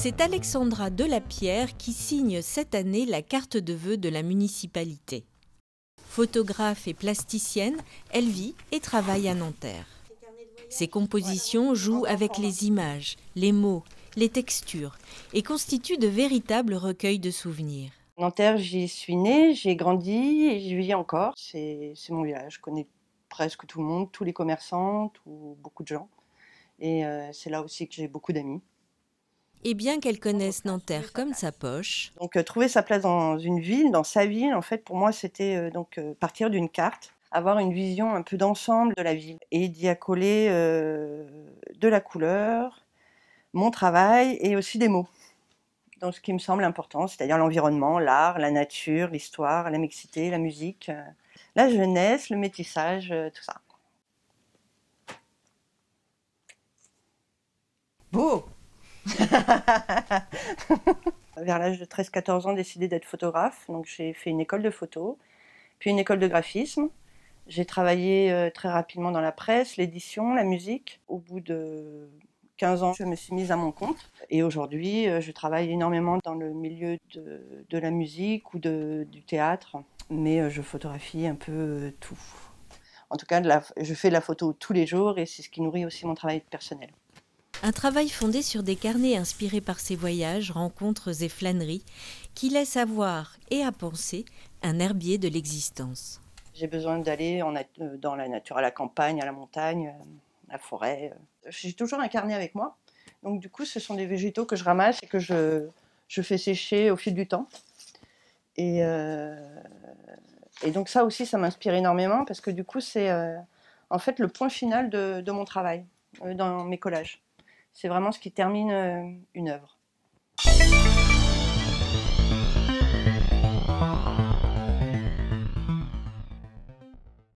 C'est Alexandra Delapierre qui signe cette année la carte de vœux de la municipalité. Photographe et plasticienne, elle vit et travaille à Nanterre. Ses compositions jouent avec les images, les mots, les textures et constituent de véritables recueils de souvenirs. Nanterre, j'y suis née, j'y ai grandi et j'y vis encore. C'est mon village. Je connais presque tout le monde, tous les commerçants, beaucoup de gens. Et c'est là aussi que j'ai beaucoup d'amis. Et bien qu'elle connaisse Nanterre comme sa poche, Donc trouver sa place dans une ville, dans sa ville, en fait, pour moi, c'était partir d'une carte, avoir une vision un peu d'ensemble de la ville et d'y accoler de la couleur, mon travail et aussi des mots. Dans ce qui me semble important, c'est-à-dire l'environnement, l'art, la nature, l'histoire, la mixité, la musique, la jeunesse, le métissage, tout ça. Beau. Vers l'âge de 13-14 ans, j'ai décidé d'être photographe, donc j'ai fait une école de photo, puis une école de graphisme. J'ai travaillé très rapidement dans la presse, l'édition, la musique. Au bout de 15 ans, je me suis mise à mon compte. Et aujourd'hui, je travaille énormément dans le milieu de la musique ou du théâtre. Mais je photographie un peu tout. En tout cas, je fais de la photo tous les jours et c'est ce qui nourrit aussi mon travail personnel. un travail fondé sur des carnets inspirés par ses voyages, rencontres et flâneries qui laissent à voir et à penser un herbier de l'existence. J'ai besoin d'aller dans la nature, à la campagne, à la montagne, à la forêt. J'ai toujours un carnet avec moi. Donc du coup, ce sont des végétaux que je ramasse et que je fais sécher au fil du temps. Et donc ça aussi, ça m'inspire énormément parce que du coup, c'est en fait le point final de mon travail dans mes collages. C'est vraiment ce qui termine une œuvre.